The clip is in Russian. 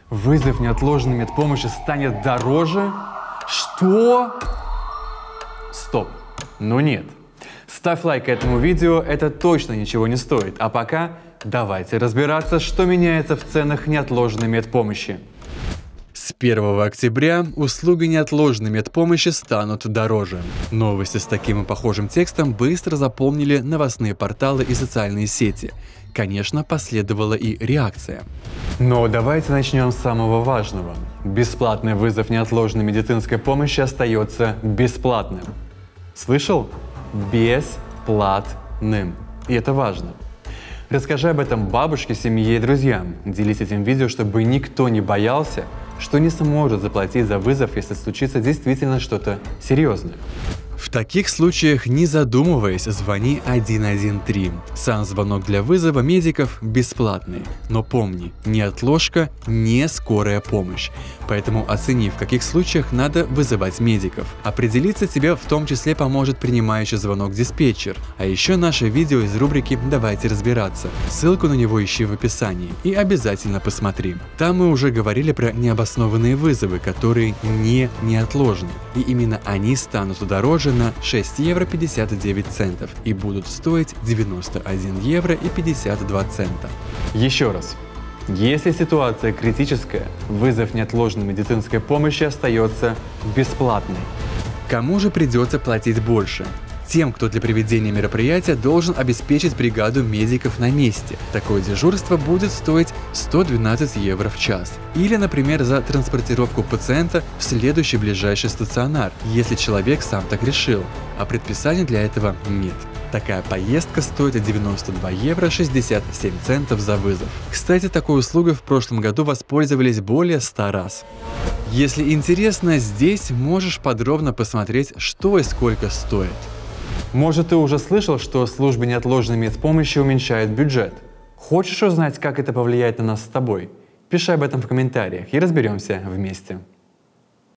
Вызов неотложной медпомощи станет дороже? Что? Стоп. Ну нет. Ставь лайк этому видео, это точно ничего не стоит. А пока давайте разбираться, что меняется в ценах неотложной медпомощи. С 1 октября услуги неотложной медпомощи станут дороже. Новости с таким и похожим текстом быстро заполнили новостные порталы и социальные сети. Конечно, последовала и реакция. Но давайте начнем с самого важного. Бесплатный вызов неотложной медицинской помощи остается бесплатным. Слышал? Бесплатным. И это важно. Расскажи об этом бабушке, семье и друзьям. Делись этим видео, чтобы никто не боялся, что не сможет заплатить за вызов, если случится действительно что-то серьезное. В таких случаях, не задумываясь, звони 113. Сам звонок для вызова медиков бесплатный. Но помни, неотложка не скорая помощь. Поэтому оцени, в каких случаях надо вызывать медиков. Определиться тебе в том числе поможет принимающий звонок диспетчер. А еще наше видео из рубрики «Давайте разбираться». Ссылку на него ищи в описании и обязательно посмотри. Там мы уже говорили про необоснованные вызовы, которые не неотложны. И именно они станут дороже на 6 евро 59 центов и будут стоить 91 евро и 52 цента. Еще раз. Если ситуация критическая, вызов неотложной медицинской помощи остается бесплатной. Кому же придется платить больше? Тем, кто для проведения мероприятия должен обеспечить бригаду медиков на месте. Такое дежурство будет стоить 112 евро в час. Или, например, за транспортировку пациента в следующий ближайший стационар, если человек сам так решил, а предписания для этого нет. Такая поездка стоит 92 евро 67 центов за вызов. Кстати, такой услугой в прошлом году воспользовались более 100 раз. Если интересно, здесь можешь подробно посмотреть, что и сколько стоит. Может, ты уже слышал, что службы неотложной медпомощи уменьшают бюджет? Хочешь узнать, как это повлияет на нас с тобой? Пиши об этом в комментариях и разберемся вместе.